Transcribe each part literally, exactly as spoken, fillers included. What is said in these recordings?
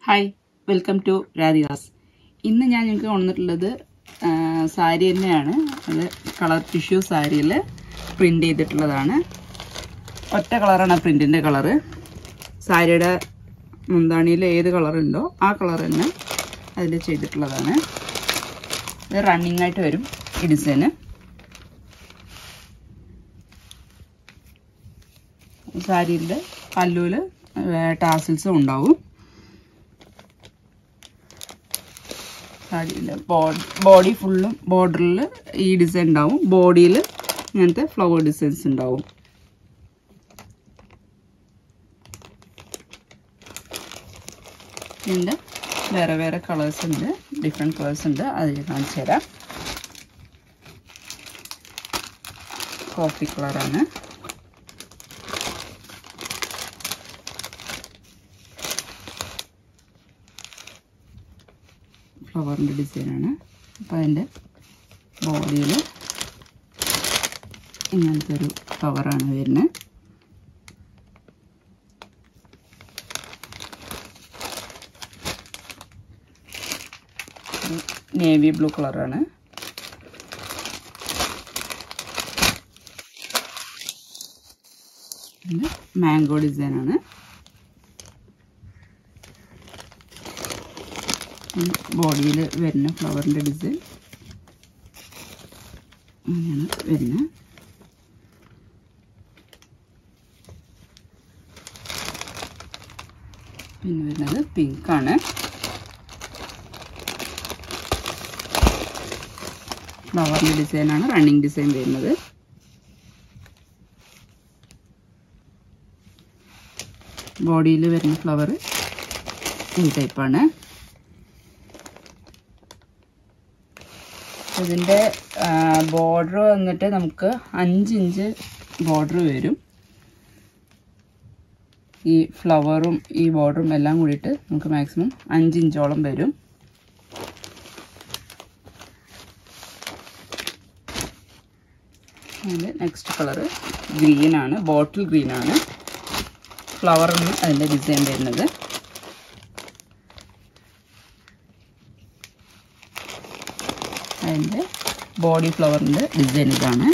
Hi, welcome to Radhika's. ഇന്ന് ഞാൻ നിങ്ങൾക്ക് കൊണ്ടുവന്നിട്ടുള്ളത് സാരി തന്നെയാണ്. അത് കളർ ടിഷ്യൂ സാരിയിൽ പ്രിന്റ് ചെയ്തിട്ടുള്ളതാണ്. ഒറ്റ കളറാണ് പ്രിന്റിന്റെ കളർ. സാരിയുടെ മുന്താണിയിൽ ഏത് കളർ ഉണ്ടോ ആ കളർ തന്നെ അതിൽ ചെയ്തിട്ടുള്ളതാണ്. ഇത് റണ്ണിങ് ആയിട്ട് വരും ഈ ഡിസൈൻ. സാരിയുടെ പല്ലുവിൽ ടാസിൽസും ഉണ്ടാവും. സാരിയുടെ ബോഡി ഫുള്ളും ബോർഡറിൽ ഈ ഡിസൈൻ ഉണ്ടാവും. ബോഡിയിൽ ഇങ്ങനത്തെ ഫ്ലവർ ഡിസൈൻസ് ഉണ്ടാവും. ഇതിൻ്റെ വേറെ വേറെ കളേഴ്സ് ഉണ്ട്, ഡിഫറെൻറ്റ് കളേഴ്സ് ഉണ്ട്. അതിൽ കാണിച്ചു തരാം. കോഫി കളറാണ്. ഫ്ലവറിൻ്റെ ഡിസൈനാണ്. അപ്പോൾ അതിൻ്റെ ബോഡിയിൽ ഇങ്ങനത്തെ ഒരു ഫ്ലവറാണ് വരുന്നത്. നേവി ബ്ലൂ കളറാണ്. പിന്നെ മാംഗോ ഡിസൈനാണ്. ബോഡിയിൽ വരുന്ന ഫ്ലവറിൻ്റെ ഡിസൈൻ അങ്ങനെയാണ് വരുന്നത്. പിന്നെ വരുന്നത് പിങ്കാണ്. ഫ്ലവറിൻ്റെ ഡിസൈനാണ് റണ്ണിങ് ഡിസൈൻ വരുന്നത്. ബോഡിയിൽ വരുന്ന ഫ്ലവർ ഈ ടൈപ്പാണ്. ഇതിൻ്റെ ബോർഡർ വന്നിട്ട് നമുക്ക് അഞ്ച് ഇഞ്ച് ബോർഡർ വരും. ഈ ഫ്ലവറും ഈ ബോർഡറും എല്ലാം കൂടിയിട്ട് നമുക്ക് മാക്സിമം അഞ്ച് ഇഞ്ചോളം വരും. അതിൻ്റെ നെക്സ്റ്റ് കളറ് ഗ്രീനാണ്, ബോട്ടിൽ ഗ്രീനാണ്. ഫ്ലവറിന് അതിൻ്റെ ഡിസൈൻ വരുന്നത്. അതിൻ്റെ ബോഡി ഫ്ലവറിൻ്റെ ഡിസൈൻ ഇതാണ്.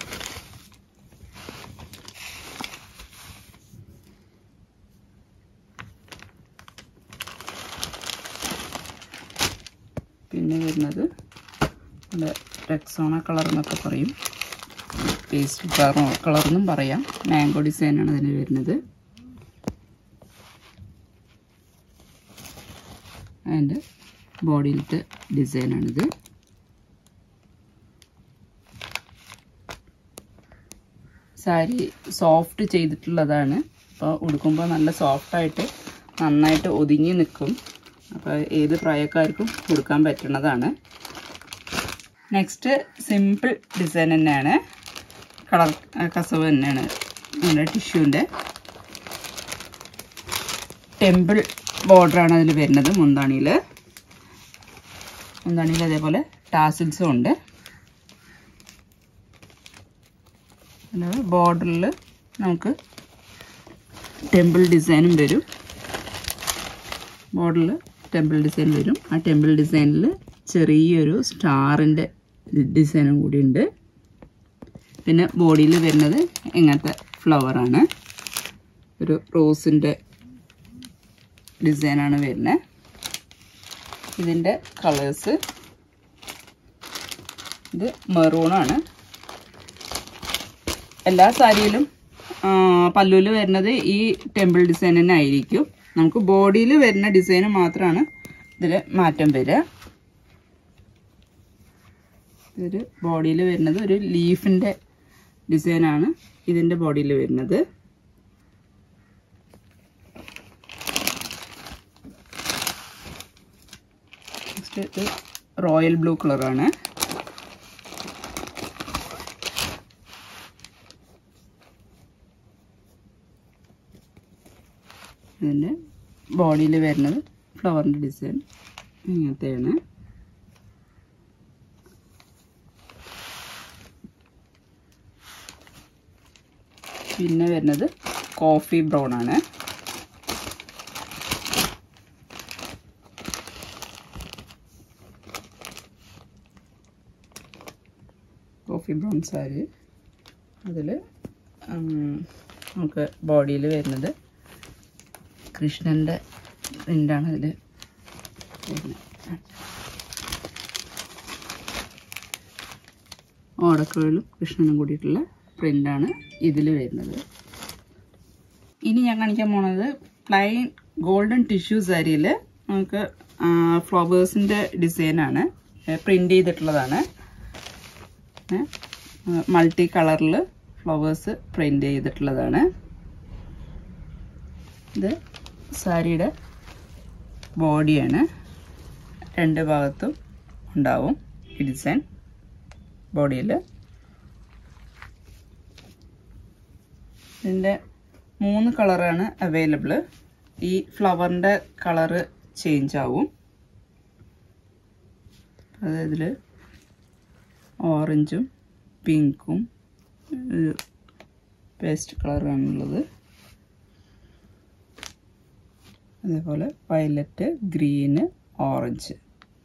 പിന്നെ വരുന്നത് റെക്സോണ കളർ എന്നൊക്കെ പറയും, പേസ്റ്റ് കളർ കളറെന്നും പറയാം. മാംഗോ ഡിസൈനാണ് അതിന് വരുന്നത്. അതിൻ്റെ ബോഡിയിലത്തെ ഡിസൈനാണിത്. സാരി സോഫ്റ്റ് ചെയ്തിട്ടുള്ളതാണ്. അപ്പോൾ ഉടുക്കുമ്പോൾ നല്ല സോഫ്റ്റായിട്ട് നന്നായിട്ട് ഒതുങ്ങി നിൽക്കും. അപ്പോൾ ഏത് പ്രായക്കാർക്കും ഉടുക്കാൻ പറ്റുന്നതാണ്. നെക്സ്റ്റ് സിമ്പിൾ ഡിസൈൻ തന്നെയാണ്. കളർ കസവ് തന്നെയാണ് നമ്മുടെ ടിഷ്യൂൻ്റെ. ടെമ്പിൾ ബോർഡറാണ് അതിൽ വരുന്നത്. മുന്താണിയിൽ മുന്താണിയിൽ അതേപോലെ ടാസിൽസും ഉണ്ട്. ബോർഡറിൽ നമുക്ക് ടെമ്പിൾ ഡിസൈനും വരും. ബോർഡറിൽ ടെമ്പിൾ ഡിസൈൻ വരും. ആ ടെമ്പിൾ ഡിസൈനിൽ ചെറിയൊരു സ്റ്റാറിൻ്റെ ഡിസൈനും കൂടി ഉണ്ട്. പിന്നെ ബോഡിയിൽ വരുന്നത് ഇങ്ങനത്തെ ഫ്ലവറാണ്. ഒരു റോസിൻ്റെ ഡിസൈനാണ് വരുന്നത്. ഇതിൻ്റെ കളേഴ്സ് ഇത് മെറൂണാണ്. എല്ലാ സാരിയിലും പല്ലുവിൽ വരുന്നത് ഈ ടെമ്പിൾ ഡിസൈൻ തന്നെ ആയിരിക്കും. നമുക്ക് ബോഡിയിൽ വരുന്ന ഡിസൈൻ മാത്രമാണ് ഇതിൽ മാറ്റം വരിക. ഇതൊരു ബോഡിയിൽ വരുന്നത് ഒരു ലീഫിൻ്റെ ഡിസൈനാണ് ഇതിൻ്റെ ബോഡിയിൽ വരുന്നത്. നെക്സ്റ്റ് ഇത് റോയൽ ബ്ലൂ കളറാണ്. ഇതിൻ്റെ ബോഡിയിൽ വരുന്നത് ഫ്ലവറിൻ്റെ ഡിസൈൻ ഇങ്ങനത്തെയാണ്. പിന്നെ വരുന്നത് കോഫി ബ്രൗൺ ആണ്. റാണി ബ്രൗൺ സാരി. അതിൽ നമുക്ക് ബോഡിയിൽ വരുന്നത് കൃഷ്ണൻ്റെ പ്രിൻ്റാണ് അതിൽ വരുന്നത്. ഓടക്കുഴലും കൃഷ്ണനും കൂടിയിട്ടുള്ള പ്രിൻ്റാണ് ഇതിൽ വരുന്നത്. ഇനി ഞാൻ കാണിക്കാൻ പോണത് പ്ലെയിൻ ഗോൾഡൻ ടിഷ്യൂ സാരിയിൽ നമുക്ക് ഫ്ലവേഴ്സിൻ്റെ ഡിസൈനാണ്, പ്രിൻ്റ് ചെയ്തിട്ടുള്ളതാണ്. മൾട്ടി കളറിൽ ഫ്ലവേഴ്സ് പ്രിൻ്റ് ചെയ്തിട്ടുള്ളതാണ്. ഇത് സാരിയുടെ ബോഡിയാണ്. രണ്ട് ഭാഗത്തും ഉണ്ടാവും ഈ ഡിസൈൻ ബോഡിയിൽ. ഇതിൻ്റെ മൂന്ന് കളറാണ് അവൈലബിൾ. ഈ ഫ്ലവറിൻ്റെ കളറ് ചേഞ്ച് ആവും. അതായത് ഇതിൽ ഓറഞ്ചും പിങ്കും പേസ്റ്റ് കളറാണുള്ളത്. അതേപോലെ വയലറ്റ്, ഗ്രീന്, ഓറഞ്ച്.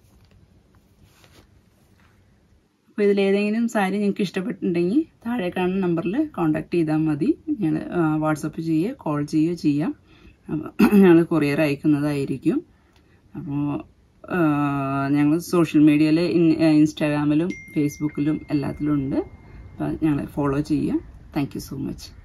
അപ്പോൾ ഇതിലേതെങ്കിലും സാരി നിങ്ങൾക്ക് ഇഷ്ടപ്പെട്ടിട്ടുണ്ടെങ്കിൽ താഴെ കാണുന്ന നമ്പറിൽ കോൺടാക്ട് ചെയ്താൽ മതി. ഞങ്ങൾ വാട്സപ്പ് ചെയ്യുക, കോൾ ചെയ്യുകയോ ചെയ്യാം. ഞങ്ങൾ കൊറിയർ അയക്കുന്നതായിരിക്കും. അപ്പോൾ ഞങ്ങൾ സോഷ്യൽ മീഡിയയിൽ ഇൻസ്റ്റാഗ്രാമിലും ഫേസ്ബുക്കിലും എല്ലാത്തിലും ഉണ്ട്. അപ്പോൾ ഞങ്ങളെ ഫോളോ ചെയ്യുക. Thank you so much.